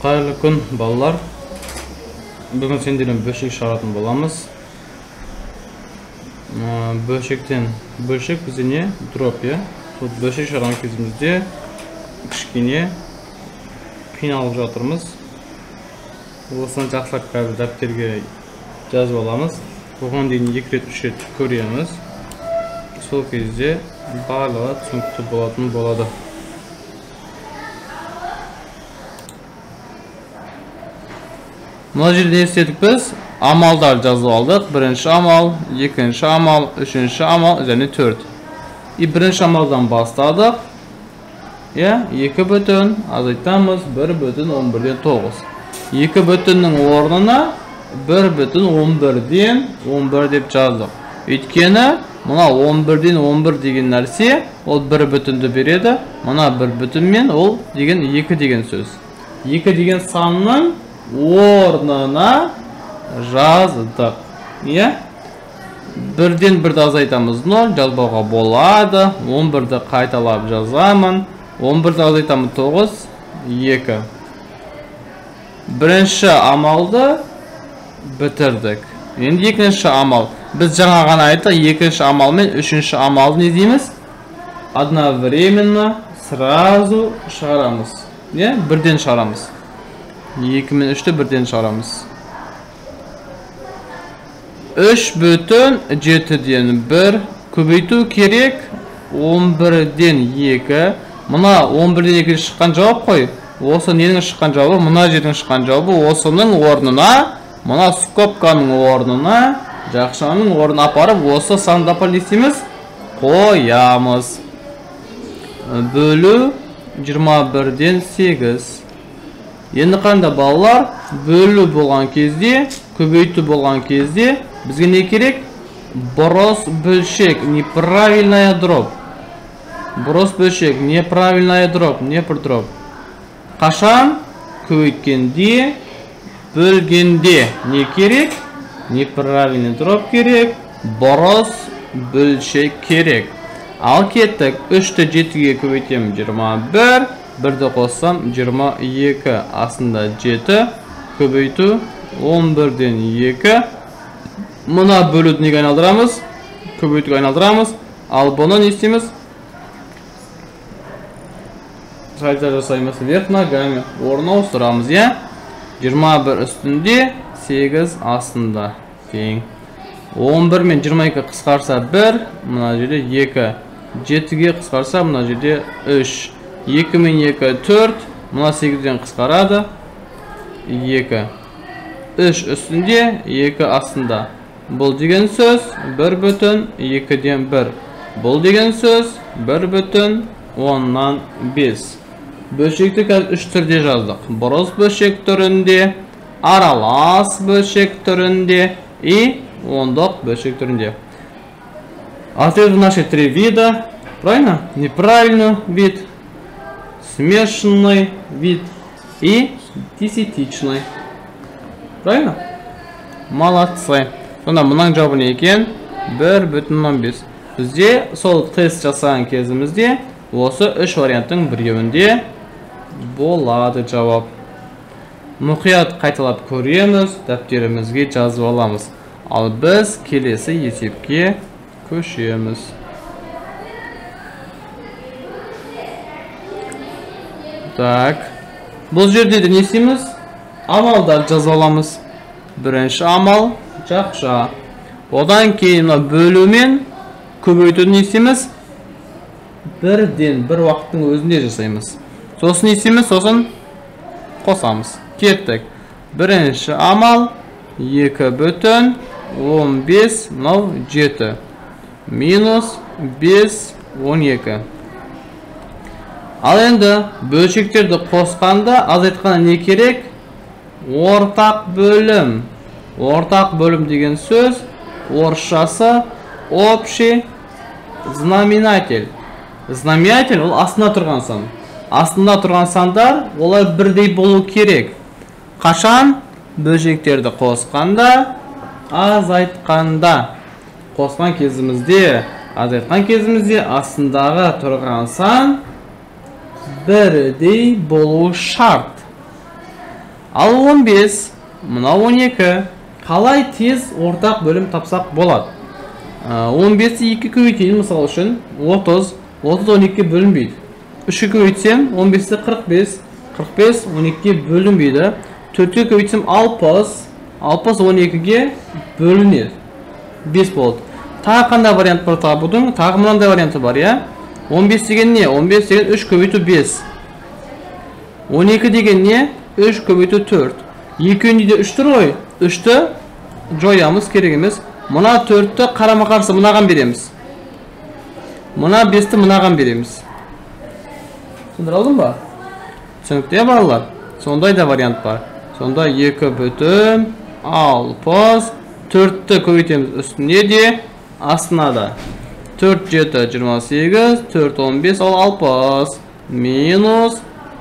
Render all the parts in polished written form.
Қайырлы күн, балалар. Бүгін сендермен бөлшек шығаратын боламыз. Бөлшектен бөлшек бізде не? Дроп, е? Сол бөлшек шығарған кезімізде кішкене қиналып жатырмыз. Осыны жақсылап қазір дәптерге жазып аламыз. Оған дейін 2 рет 3 рет көреміз. Сол кезде барлығы түсінікті болатын болады. Мына жерде не істедік біз? Амалдар жазып алдық. Бірінші амал, екінші амал, үшінші амал және 4. Бірінші амалдан бастадық. 2 бүтін азайтамыз 1 бүтін 11-ден 9. 2 бүтіннің орнына 1 бүтін 11-ден 11 деп жаздық. Өйткені мына 11-ден 11 деген нәрсе ол 1 бүтінді береді. Мына 1 бүтін мен ол деген 2 деген сөз. 2 деген санның орнына жаздық. 1-ден 1-ді азайтамыз 0, жазбауға болады. 11-ді қайталап жазамын. 11-ді азайтамын 9, 2. Бірінші амалды бітірдік. Енді екінші амал. Біз жаңа ғана айттық, екінші амал мен үшінші амалды не дейміз? Одновременно сразу шығарамыз. Бірден шығарамыз. 2 мен 3-ті бірден шығарамыз. 3 бүтін 7-ден 1 көбейту керек 11-ден 2. Мұна 11-ден 2 шыққан жауап қой. Осы ненің шыққан жауабы? Мұна жердің шыққан жауабы. Осының орнына, мұна скобканың орнына, жақшаның орнына апарып, осы санды апарып қоямыз. Бөлу 21-ден 8. Енді қанда балалар, бөлу болған кезде, көбейту болған кезде, бізге не керек? Брос бөлшек, неправильная дробь. Брос бөлшек, неправильная дробь, не бір дробь. Қашан? Көбейткенде, бөлгенде не керек? Неправильный дробь керек, брос бөлшек керек. Ал кеттік, 3-ті 7-ге көбейтем 21, 1-ді қоссам 22, астында 7, көбейту 11-ден 2. Мұна бөлуді неге айналдырамыз? Көбейтуге айналдырамыз. Ал бұны не істейміз? Сальто жасаймыз вверх ногами. Орнына ауыстырамыз, 21 үстінде, 8 астында. Тең. 11 мен 22 қысқарса 1, мұна жерде 2. 7-ге қысқарса мұна жерде 3. 2 мен 2 4, мұна 8-ден қысқарады 2. 3 үстінде, 2 астында. Бұл деген сөз 1 бүтін 2-ден 1. Бұл деген сөз 1 бүтін 10-нан 5. Бөлшекті қазір 3 түрде жаздық. Брос бөлшек түрінде, аралас бөлшек түрінде и ондық бөлшек түрінде. Ответ в наши 3 вида. Правильно? Неправильный вид, смешанный вид и десятичный. Правильно? Молодцы. Сонда мұның жауабы не екен? 1 бүтін 15. Бізде сол тест жасаған кезімізде осы 3 варианттың біреуінде болады жауап. Мұқият қайталап көреміз, дәптерімізге жазып аламыз. Ал біз келесі есепке көшеміз. Так. Бұл жерде де не істейміз? Амалдар жазып аламыз. Бірінші амал жақша. Одан кейін бөлу мен көбейтуді не істейміз? Бірден бір уақыттың өзінде жасаймыз. Сосын не істейміз? Сосын қосамыз. Кеттік. Бірінші амал 2 бүтін 15, 7. Минус 5, 12. Ал енді бөлшектерді қосқанда азайтқанда не керек? Ортақ бөлім. Ортақ бөлім деген сөз орысшасы общий знаменатель. Знаменатель ол астында тұрған сан. Астында тұрған сандар олар бірдей болу керек. Қашан? Бөлшектерді қосқанда, азайтқанда. Қосқан кезімізде, азайтқан кезімізде астындағы тұрған сан бірдей болу шарт. Ал 15, мына 12. Қалай тез ортақ бөлім тапсақ болады? 15-ті 2 көбейтейін, мысал үшін 30. 30 12-ге бөлінбейді. 3-ке көбейтсем 15-ті 45. 45 12-ге бөлінбейді. 4-ке көбейтсем 60. 60 12-ге бөлінеді. 5 болды. Тағы қандай вариант бар табудың? Тағы мынандай варианты бар, я? 15 деген не? 15 деген 3 көбейту 5. 12 деген не? 3 көбейту 4. Екеуінде де 3 тұр ғой. 3-ті жоямыз керек емес. Мына 4-ті қарама қарсы мынаған береміз. Мына 5-ті мынаған береміз. Түсіндіре алдым ба? Түсінікті балалар? Сондай да вариант бар. Сонда 2 бүтін 60. 4-ті көбейтеміз үстіне де, астына да. 4 7 28, 4 15 ал 60. Минус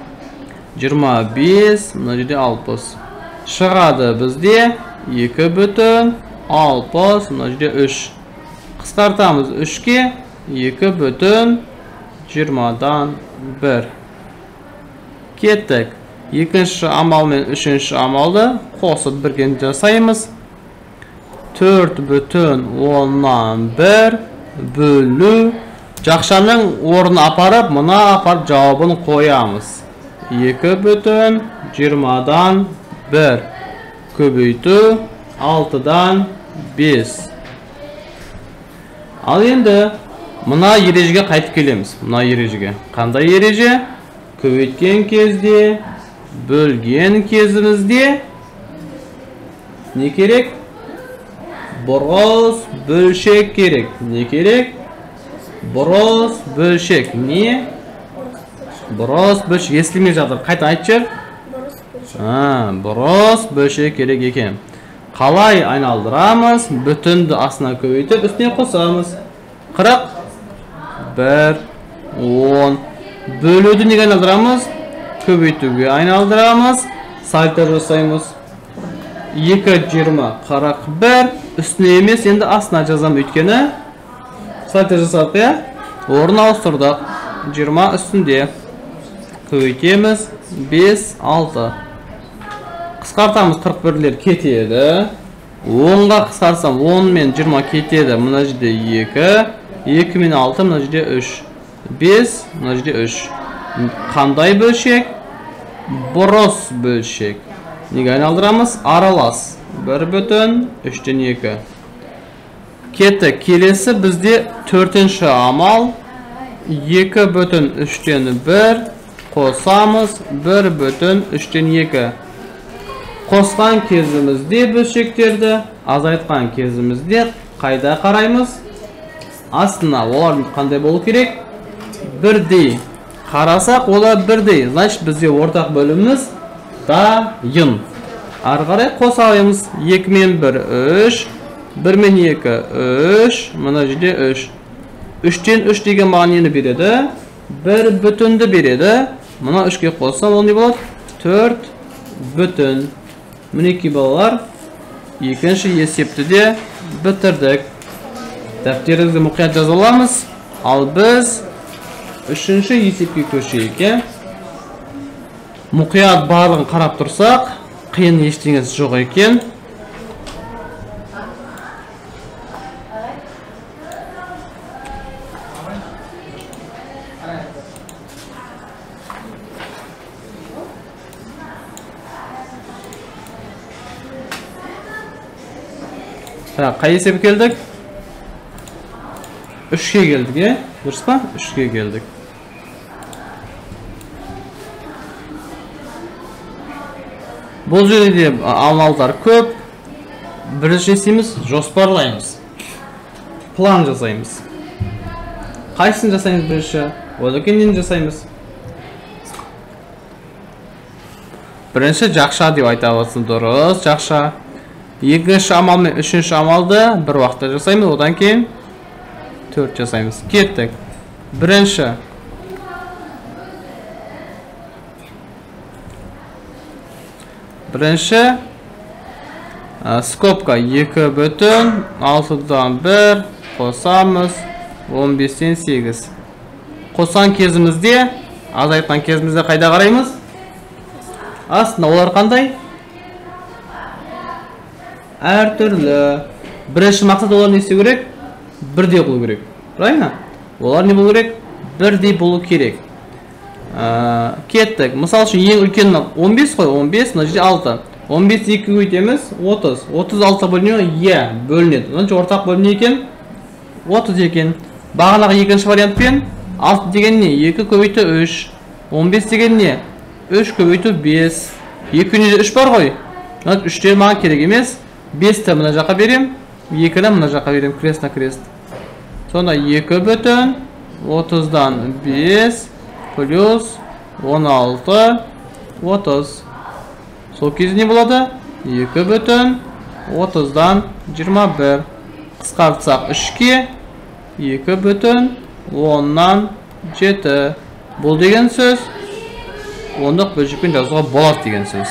25, мына жерде 60. Шығады бізде 2 бүтін 60, мына жерде 3. Қысқартамыз 3-ке 2 бүтін 20-дан 1. Кеттік. Екінші амал мен үшінші амалды қосып бірген жасаймыз. 4 бүтін 10-нан 1 бөлу. Жақшаның орнын апарып, мұна апарып жауабын қоямыз. 2 бүтін 20-дан 1 көбейту 6-дан 5. Ал енді мұна ережеге қайтып келеміз. Мұна ережеге. Қандай ереже? Көбейткен кезде, бөлген кезімізде не керек? Бұрыс бөлшек керек. Не керек? Бұрыс бөлшек. Не? Бұрыс бөлшек. Естілмей жатыр. Қайта айтшы. Бұрыс бөлшек керек екен. Қалай айналдырамыз? Бүтінді астына көбейтіп, үстіне қосамыз. 40, 1, 10. Бөлуді неге айналдырамыз? Көбейтуге айналдырамыз. Сальто жасаймыз. 2 20 41. Үстіне емес, енді астына жазам, өйткені сальто жасадық, я? Орын ауыстырдық. 20 үстінде. Көбейтеміз. 5 6. Қысқартамыз, 41-лер кетеді. 10-ға қысқарсам 10 мен 20 кетеді. Мына жерде 2. 2 мен 6, мына жерде 3. 5, мына жерде 3. Қандай бөлшек? Бұрыс бөлшек. Неге айналдырамыз? Аралас. 1 бүтін 3-тен 2. Кетті. Келесі бізде 4-ші амал. 2 бүтін 3-тен 1 қосамыз. 1 бүтін 3-тен 2. Қосқан кезімізде бөлшектерді, азайтқан кезімізде қайда қараймыз? Астына олардың қандай болу керек? Бірдей. Қарасақ, олар бірдей. Значит, бізде ортақ бөліміміз дайын. Ары қарай қосамыз. 2 мен 1 3, 1 мен 2 3, мына жерде 3. 3-тен 3 деген маған нені береді? 1 бүтінді береді. Мына 3-ке қоссам, ол не болады? 4 бүтін. Мінеки балалар, екінші есепті де бітірдік. Дәптеріңізді мұқият жазаламыз. Ал біз үшінші есепке көшейік. Мұқият барлығын қарап тұрсақ, қиын ештеңесі жоқ екен. Қай есеп келдік? 3-ке келдік, дұрыс па? 3-ке келдік. Бұл жерде амалдар көп. Бірінші істейміз, жоспарлаймыз. План жасаймыз. Қайсысын жасаймыз бірінші? Одан жасаймыз. Бірінші жақша деп айта аласың, дұрыс, жақша. Екінші амал мен үшінші амалды бір уақытта жасаймыз, одан кейін 4 жасаймыз. Кеттік. Бірінші. Скобка 2 бүтін 6-дан 1 қосамыз. 15-тен 8. Қосқан кезімізде, азайтқан кезімізде қайда қараймыз? Астына олар қандай? әртүрлі. Бірінші мақсат олар не істеу керек? Бірдей болу керек. Правильно? Олар не болу керек? Бірдей болу керек. Кеттік. Мысал үшін ең үлкен 15 қой, 15, мына жерде 6. 15 2 көбейтеміз 30. 36 бөлінеді, иә, бөлінеді. Мынанша ортақ бөліне екен 30 екен. Бағанағы екінші вариантпен 6 деген не? 2 көбейті 3. 15 деген не? 3 көбейті 5. 2-ні 3 бар ғой. 3-те маған керек емес. 5-ті мына жаққа берем, 2-ні мына жаққа берем, крест на крест. Сонда 2 бүтін 30-дан 5 плюс 16 30. Сол кезде не болады? 2 бүтін 30-дан 21. Қысқартсақ 3-ке 2 бүтін 10-нан 7. Бұл деген сөз 10-дық бөлшекпен жазуға болады деген сөз.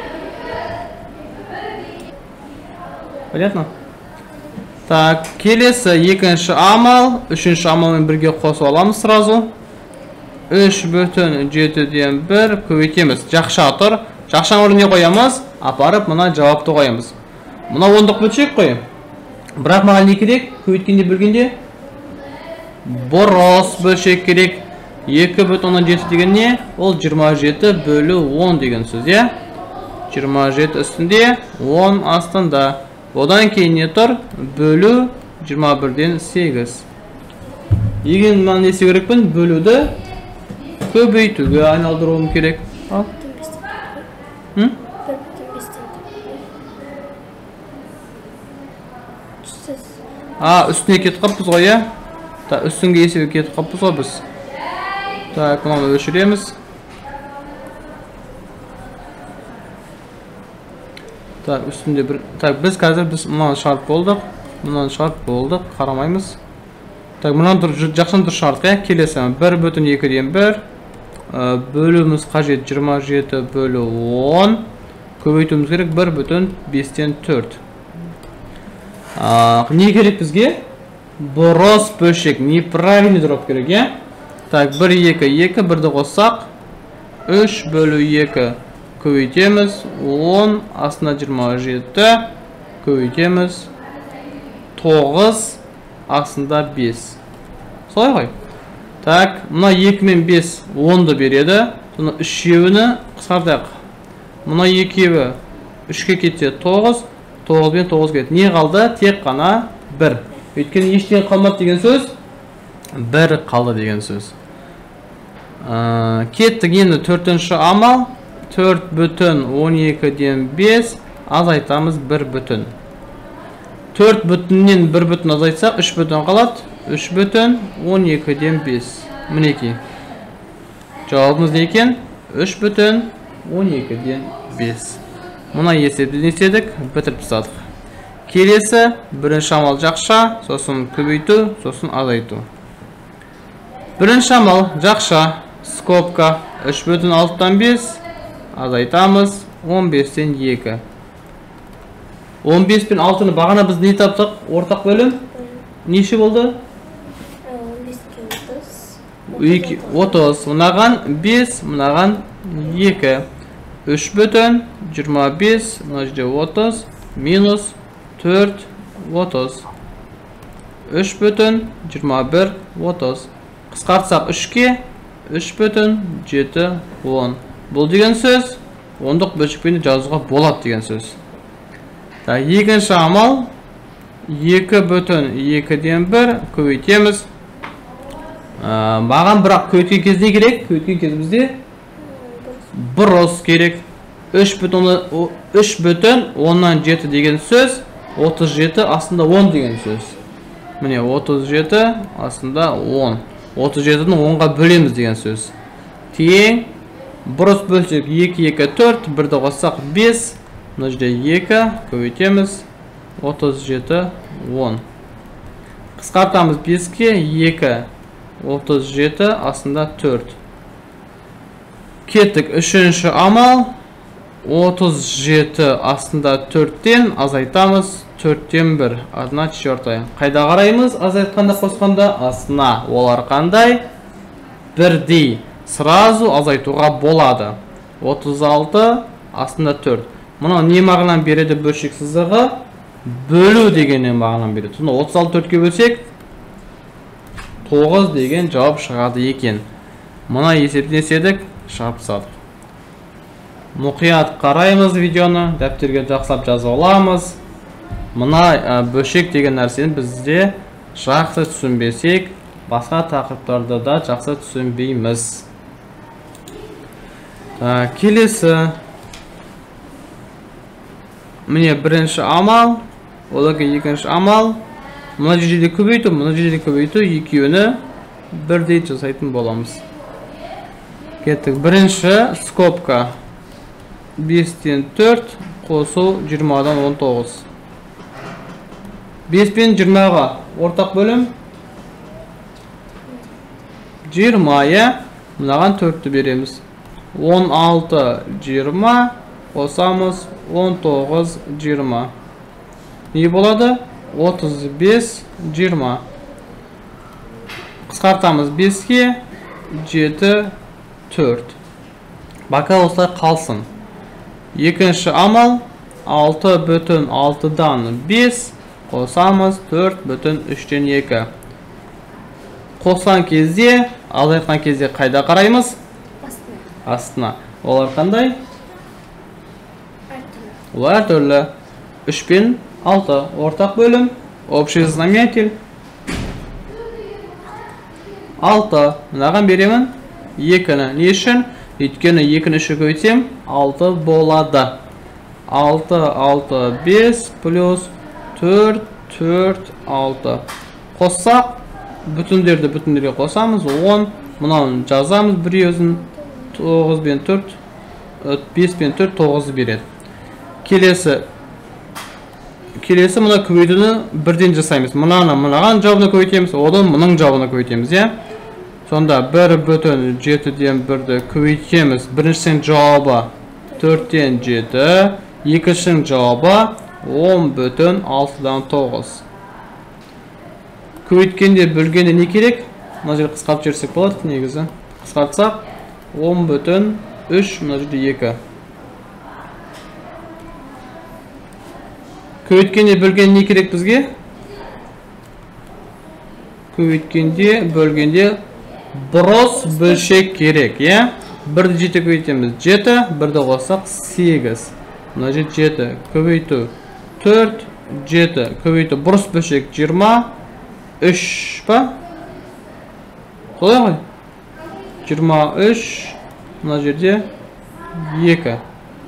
Понятно? Так, келесі екінші амал, үшінші амалмен бірге қосып аламыз сразу. 3 бүтін 7-ден 1 көбейтеміз. Жақша тұр. Жақшаның орнына қоямыз, апарып мұна жауапты қоямыз. Мұна 10-дық бөлшек қой. Бірақ маған не керек? Көбейткенде бөлгенде бұрыс бөлшек керек. 2 бүтін 7 деген не? Ол 27 бөлі 10 деген сөз, е? 27 үстінде 10 астында. Одан кейін не тұр? Бөлі 21-ден 8. Егер мен не істеу керекпін? Бөлуді көбейтуге айналдыруым керек. Ал. Үстіне кетіп қаппыз ғой, е? Үстінге есеге кетіп қаппыз ғой біз. Так, мұны өшіреміз. Так, үстінде бір... Так, біз қазір мұнан шарт болдық. Мұнан шарт болдық, қарамаймыз. Так, мұнан жақсан тұр шарт, е? Келесі 1 бүтін 2-ден 1. Бөліміз қажет 27 бөлі 10. Көбейтуіміз керек 1 бүтін 5-тен 4. Не керек бізге? Бұрыс бөлшек, неправильный дроп керек, е? Так, 1, 2, 2, 1-ді қоссақ, 3 бөлі 2 көбейтеміз, 10, астына 27, көбейтеміз, 9, астында 5. Солай ғой? Так, мұна 2 мен 5, 10-ды береді, соны 3-еуіні қысқартайық. Мұна 2-еуі 3-ке кетсе 9, 9 бен 9 кетті. Не қалды? Тек қана 1. Өйткені ештен қалмады деген сөз? 1 қалды деген сөз. Кеттік енді 4-ші амал. 4 бүтін 12-ден 5 азайтамыз 1 бүтін. 4 бүтіннен 1 бүтін азайтсақ 3 бүтін қалады. 3 бүтін 12-ден 5. Мінеки. Жауабымыз не екен? 3 бүтін 12-ден 5. Мұна есепті істедік, бітіріп тастадық. Келесі бірінші амал жақша, сосын көбейту, сосын азайту. Бірінші амал жақша, скобка 3 бүтін 6-дан 5, азайтамыз 15-тен 2. 15 пен 6-ны бағана біз не таптық? Ортақ бөлім? Неше болды? 30. Мұнаған 5, мұнаған 2. 3 бүтін 25, мұна жерде 30, минус 4, 30. 3 бүтін 21, 30. Қысқартсақ 3-ке 3 бүтін 7, 10. Бұл деген сөз 10-дық бөлшекпен жазуға болады деген сөз. Екінші амал 2 бүтін 2-ден 1 көбейтеміз. Маған бірақ көбейткен кезде керек? Көбейткен кезімізде бұрыс керек. 3 бүтін 10-нан 7 деген сөз 37 астында 10 деген сөз. Міне 37 астында 10. 37-ні 10-ға бөлеміз деген сөз. Тең бұрыс бөлшек 2, 2, 4, 1-ді қоссақ 5, мына жерде 2 көбейтеміз 37, 10. Қысқартамыз 5-ке 2, 37 астында 4. Кеттік үшінші амал. 37 астында 4-тен азайтамыз 4-тен 1. 1/4. Қайда қараймыз? Азайтқанда қосқанда астына. Олар қандай? Бірдей. Сразу азайтуға болады. 36 астында 4. Мұна не мағынан береді бөлшек сызығы? бөлу дегеннен мағынаны береді. Сонда 36 4-ке бөлсек 9 деген жауап шығады екен. Мына есептесек шығарып тастадық. Мұқият қараймыз видеоны, дәптерге жақсылап жазып аламыз. Мына бөлшек деген нәрсені бізде жақсы түсінбесек, басқа тақырыптарда да жақсы түсінбейміз. Келесі. Міне бірінші амал, одан кейін екінші амал. Мына жерде көбейту, мына жерде көбейту, екеуіне бірдей жасайтын боламыз. Кеттік. Бірінші скобка 5-тен 4 қосу 20-дан 19. 5 пен 20-ға ортақ бөлім 20, мынаған 4-ті береміз. 16 20 қосамыз 19 20. Не болады? 35 20. Қысқартамыз 5-ке 7 4. Бака осылай қалсын. Екінші амал 6,6-дан 5 қосамыз 4,3-тен 2. Қосқан кезде, азайтқан кезде қайда қараймыз? Астына. Олар қандай? Олар түрлі. 3 пен 6 ортақ бөлім, общий знаменатель 6. Мынаған беремін 2-ні. Не үшін? Өйткені 2-ні 3-ге көйтсем 6 болады. 6 6 5 плюс 4 4 6. Қоссақ, бүтіндерге қосамыз 10. Мұнан жазамыз біреуін 9 бен 4 5 бен 4 9 береді. Келесі мұна көбейтуні бірден жасаймыз. Мынаған жауабына көбейтеміз, одан мұның жауабына көбейтеміз, е? Сонда 1,7-ден 1-ді көбейтеміз. Біріншісінің жауабы 4-тен 7, екіншінің жауабы 10,6-дан 9. Көбейткенде бөлгенде не керек? Мына жерде қысқартып жіберсек болады, негізі. Қысқартсақ 10,3, мына жерде 2. Көбейткенде бөлгенде не керек бізге? Көбейткенде бөлгенде бұрыс бөлшек керек, е? 1-ді 7 көбейтеміз 7, 1-ді қоссақ 8. Мына жерде 7 көбейту 4, 7 көбейту бұрыс бөлшек 20, 3 па? Солай ғой? 23, мына жерде 2.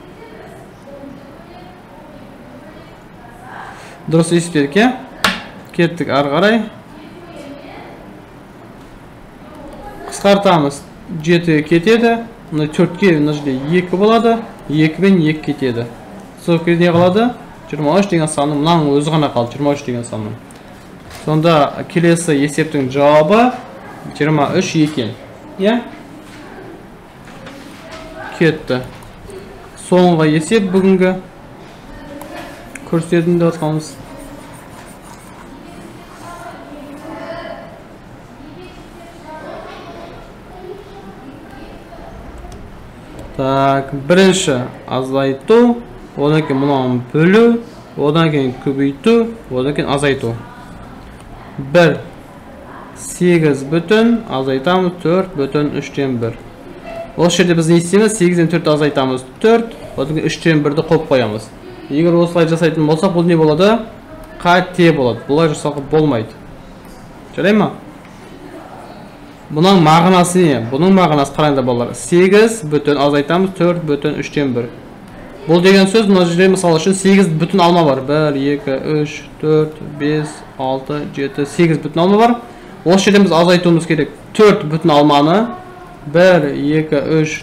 Дұрыс есептедік, е? Кеттік ары қарай. Қысқартамыз 7 кетеді. Мына 4-ке мына жерде 2 болады. 2 мен 2 кетеді. Сол кезде не қалады? 23 деген санның, мынаның өзі ғана қалды, 23 деген санның. Сонда келесі есептің жауабы 23 екен. Е? Кетті. Соңғы есеп бүгінгі көрсететін де отқанымыз. Так, бірінші азайту, одан кейін мұнан бөлу, одан кейін көбейту, одан кейін азайту. 1, 8 бүтін, азайтамыз 4 бүтін 3-тен 1. Осы жерде біз не істейміз? 8-ден 4 азайтамыз 4, одан кейін 3-тен 1-ді қойып қоямыз. Егер осылай жасайтын болсақ, бұл не болады? Қате болады. Бұлай жасауға болмайды. Жарай ма? Бұның мағынасы не? Бұның мағынасы қараңдар балалар. 8 бүтін азайтамыз 4 бүтін 3-тен 1. Бұл деген сөз, мына жерде мысалы үшін 8 бүтін алма бар. 1, 2, 3, 4, 5, 6, 7, 8 бүтін алма бар. Осы жерде біз азайтуымыз керек. 4 бүтін алманы 1, 2, 3,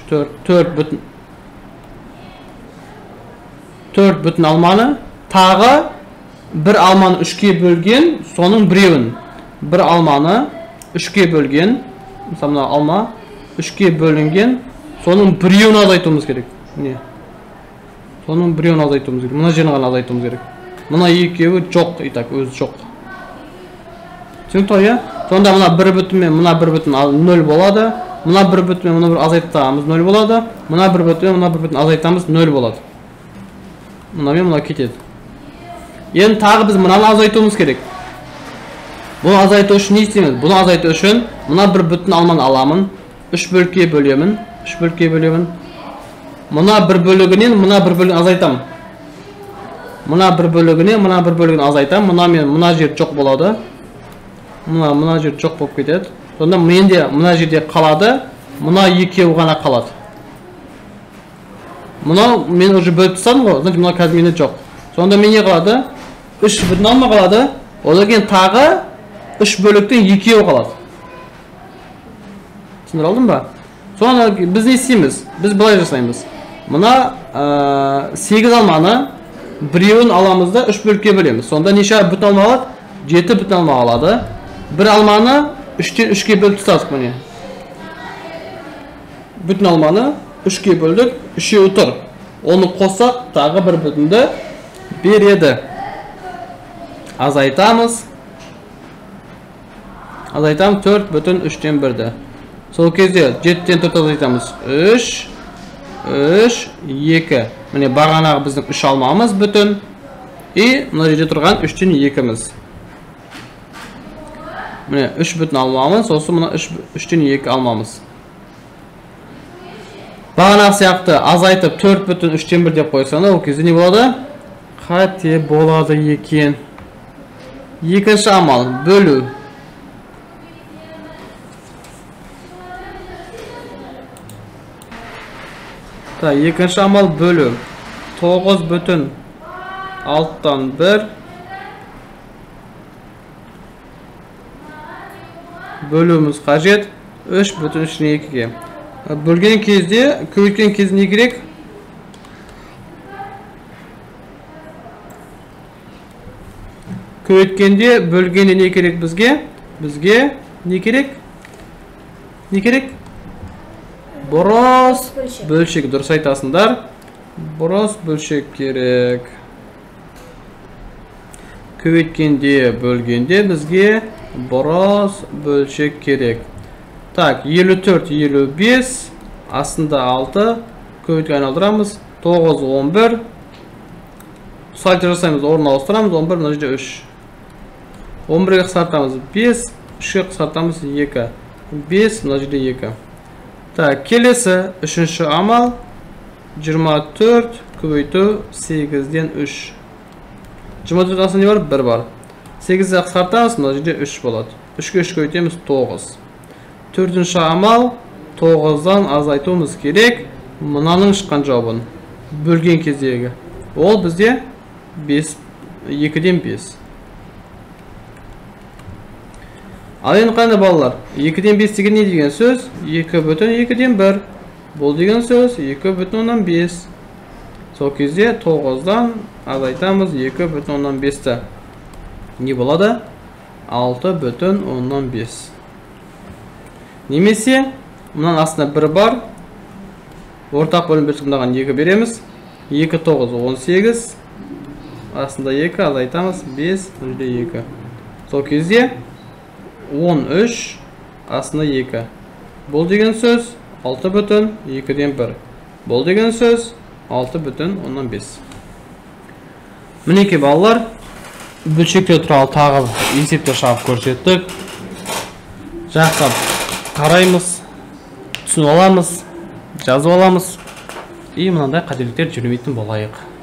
4 бүтін алманы тағы бір алманы 3-ке бөлген, соның біреуін. Бір алманы 3-ке бөлген, мысалы алма 3-ке бөлінген, соның біреуін азайтуымыз керек. Не? Соның біреуін азайтуымыз керек. Мына жерін ғана азайтуымыз керек. Мына екеуі жоқ, итак, өзі жоқ. Түсінікті, е? Сонда мына 1 бүтін мен мына 1 бүтін 0 болады. Мына 1 бүтін мен мына 1 азайтамыз 0 болады. Мына 1 бүтін мен мына 1 бүтін азайтамыз 0 болады. Мына мен мына кетеді. Енді тағы біз мынаны азайтуымыз керек. Бұны азайту үшін не істейміз? Бұны азайту үшін мына бір бүтін алманы аламын, 3 бөлікке бөлемін, 3 бөлікке бөлемін. Мына бір бөлігінен мына бір бөлігін азайтамын. Мына бір бөлігінен мына бір бөлігін азайтамын. Мына жер жоқ болады. Мына жер жоқ болып кетеді. Сонда менде мына жерде қалады, мына екеуі ғана қалады. Мынау мен уже бөліп тастадым ғой, значит мына қазір менде жоқ. Сонда мен не қалады? 3 бүтін алма қалады. Одан кейін тағы 3 бөліктен екеуі қалады. Түсіндіре алдым ба? Sonra biz ne isteyimiz? Biz былай жасаймыз. Мына 8 алманы біреуін аламызда 3 бөлікке бөлеміз. Сонда неше бүтін алма алады? 7 бүтін алма алады. Бір алманы 3-тен 3-ке бөліп тастадық міне. Бүтін алманы 3-ке бөлдік, 3-еуі тұр. Оны қоссақ тағы бір бүтінді береді. Азайтамыз. Азайтамыз 4 бүтін 3-тен 1-ді. Сол кезде 7-тен 4 азайтамыз 3, 2. Міне бағанағы біздің 3 алмамыз бүтін. И мына жерде тұрған 3-тен 2-міз. Міне 3 бүтін алмамыз, сосын мына 3-тен 2 алмамыз. Бағанағы сияқты азайтып 4 бүтін 3-тен 1 деп қойсаны, ол кезде не болады? Қате болады екен. Екінші амал бөлу. Екінші амал бөлу. 9 бүтін 6-тан 1 бөлуіміз қажет 3 бүтін 3-тен 2-ге. Бөлген кезде, көбейткен кезде не керек? Көбейткенде бөлгенде не керек бізге? Бізге не керек? Не керек? Бұрыс бөлшек. Дұрыс айтасыңдар. Бұрыс бөлшек керек. Көбейткенде бөлгенде бізге бұрыс бөлшек керек. Так, 54, 55, астында 6, көбейтке айналдырамыз, 9, 11, сальто жасаймыз, орын ауыстырамыз, 11, мына жерде 3. 11-ге қысқартамыз 5, 3-ге қысқартамыз 2, 5, мына жерде 2. Так, келесі, үшінші амал, 24, көбейту 8-ден 3. 24 астында не бар? 1 бар. 8-ге қысқартамыз, мына жерде 3 болады. 3-ге 3 көбейтеміз 9. Төртінші амал 9-дан азайтуымыз керек. Мынаның шыққан жауабын бөлген кездегі. Ол бізде 2-ден 5. Ал енді қандай балалар? 2-ден 5 деген не деген сөз? 2 бүтін 2-ден 1. Бұл деген сөз 2 бүтін 5. Сол кезде 9-дан азайтамыз 2 бүтін 5-ті. Не болады? 6 бүтін 5. Немесе, мұнан астында 1 бар. Ортақ бөлім бөлшектен 2 береміз. 2, 9, 18. Астында 2, азайтамыз 5, мына жерде 2. Сол кезде 13, астында 2. Бұл деген сөз 6 бүтін 2-ден 1. Бұл деген сөз 6 бүтін 5. Мінеке балалар, бөлшектер туралы тағы есептер шығарып көрсеттік. Жақсап қараймыз, түсініп аламыз, жазып аламыз. И мынандай қателіктер жүрмейтін болайық.